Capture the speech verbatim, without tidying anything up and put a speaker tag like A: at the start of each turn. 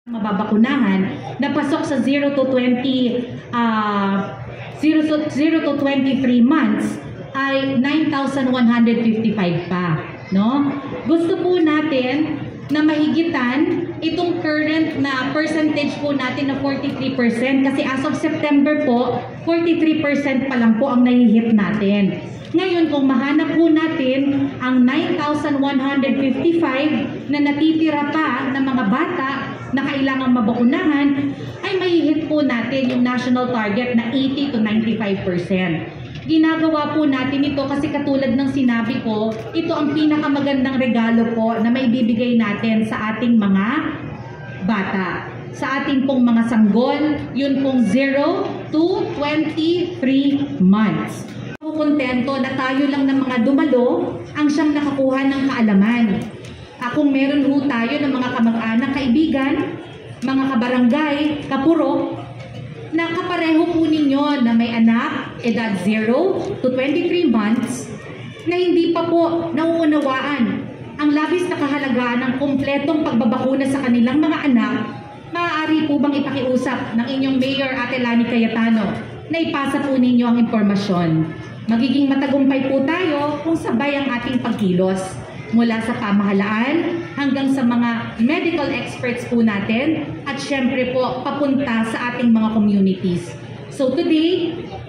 A: mababakunahan na pasok sa zero to twenty uh, zero to twenty-three months ay nine thousand one hundred fifty-five pa, no? Gusto po natin na mahigitan itong current na percentage po natin na forty-three percent kasi as of September po, forty-three percent pa lang po ang nahihit natin. Ngayon, kung mahanap po natin ang nine thousand one hundred fifty-five na natitira pa ng mga bata na kailangang mabakunahan, ay mahihit po natin yung national target na eighty to ninety-five percent. Ginagawa po natin ito kasi katulad ng sinabi ko, ito ang pinakamagandang regalo po na maibibigay natin sa ating mga bata. Sa ating pong mga sanggol, yun pong zero to twenty-three months. Kontento na tayo lang ng mga dumalo ang siyang nakakuha ng kaalaman. Ah, kung meron ho tayo ng mga kamag-anak, kaibigan, mga kabarangay, kapuro, na kapareho po ninyo na may anak, edad zero to twenty-three months, na hindi pa po nauunawaan ang labis na kahalagahan ng kumpletong pagbabakuna sa kanilang mga anak, maaari po bang ipakiusap ng inyong Mayor Ate Lani Cayetano na ipasa po ninyo ang impormasyon. Magiging matagumpay po tayo kung sabay ang ating pagkilos mula sa pamahalaan hanggang sa mga medical experts po natin at syempre po papunta sa ating mga communities. So today,